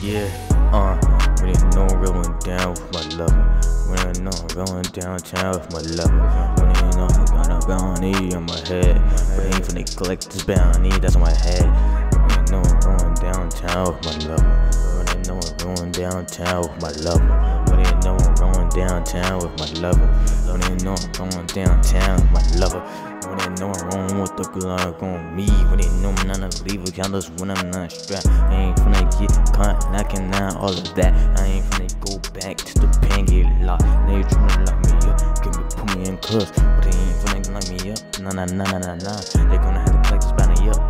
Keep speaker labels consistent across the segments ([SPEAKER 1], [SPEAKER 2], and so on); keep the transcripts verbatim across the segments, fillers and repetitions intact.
[SPEAKER 1] Yeah, uh, when they know I'm rolling down with my lover. When I know I'm rolling downtown with my lover. When they know I got a bounty on my head. But they ain't finna collect this bounty that's on my head. When they know I'm rolling downtown with my lover. When they know I'm rolling downtown with my lover. When they know I'm rolling downtown with my lover. When they know I'm rolling downtown with my lover. When they know I'm rolling with the Glock on me. When they know I'm not a leave counters when I'm not strapped. I ain't finna get caught knocking down all of that. I ain't finna go back to the pen, get locked. They tryna lock me up, give me, put me in cuffs, but they ain't finna lock me up. Nah, nah, nah, nah, nah, nah. They gonna have to collect this bounty up.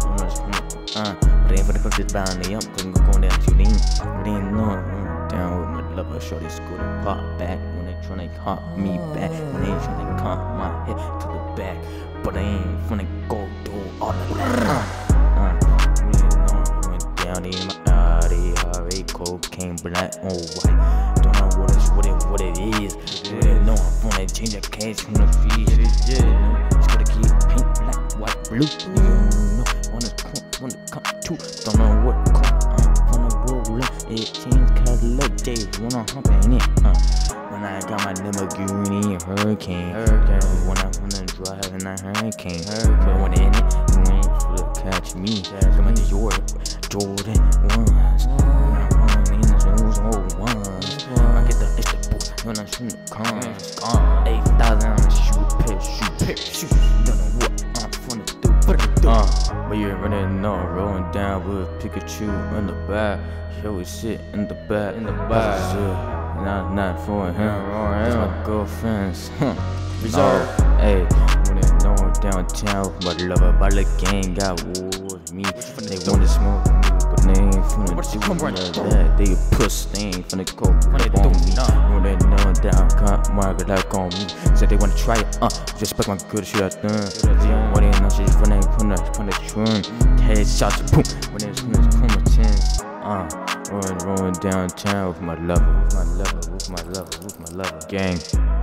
[SPEAKER 1] Uh, but they ain't finna collect this bounty up, cause I'm going down to lean. But they ain't know I'm down with my lover. Shorty scooter pop back when they tryna caught me back. When they tryna caught my head to the back. But I ain't finna go do all of that. Uh, uh, you know I'm going down in my Audi, R A cocaine, black on white. Don't know what it's what it what it is. You know I'm gonna change the cash from the fees. You know it's gonna keep pink, black, white, blue. You know when it's come, when it come to, don't know what come. I'm gonna roll up, it change Cadillac days when I'm humping it. Uh. When I got my Lamborghini Hurricane, Hurricane. When I'm gonna drive in a Hurricane, Hurricane. When in it, you ain't finna catch me. Come into your Jordan ones. When I'm running in those old ones, I get the extra boost when I'm shooting the cons. Uh, eight thousand on the shoe, pick, shoot, pick, shoot. Don't know what I'm finna do, what I do. Uh, but you're running no, rolling down with Pikachu in the back. Yo, we sit in the back, in the back. Not, not for him, that's my girlfriend's. Reserve. Hey, when they know I'm downtown with my lover, by the gang got war with me. They wanna smoke me, but they ain't finna do none of that. They a puss, they ain't finna go up on me. When they know I'm down, got market like on me. Said they wanna try it, uh, just expect my good shit I done. When they know she's finna, finna, finna trim. Headshots, boom, when they finna come a chance. Uh, rolling, rolling downtown with my lover, with my lover, with my lover, with my lover, gang.